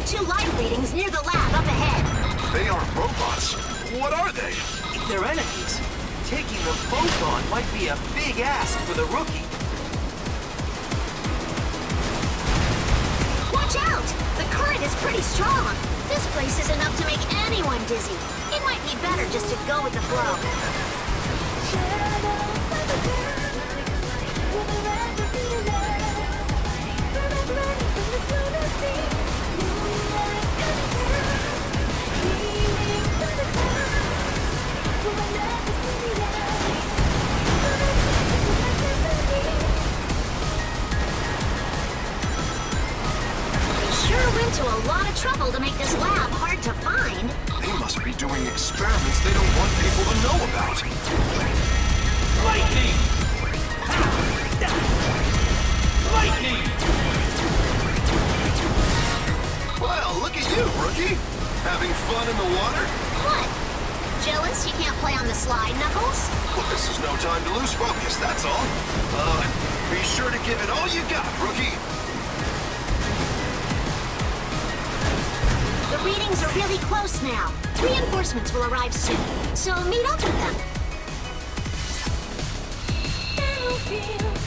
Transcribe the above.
two live readings near the lab up ahead. They aren't robots. What are they? If they're enemies, taking them both on might be a big ask for the rookie. Watch out! The current is pretty strong. This place is enough to make anyone dizzy. It might be better just to go with the flow. Went to a lot of trouble to make this lab hard to find. They must be doing experiments they don't want people to know about. Lightning! Lightning! Well, look at you, rookie. Having fun in the water? What? Jealous you can't play on the slide, Knuckles? Well, this is no time to lose focus, that's all. Be sure to give it all you got, rookie. The readings are really close now. Reinforcements will arrive soon, so meet up with them.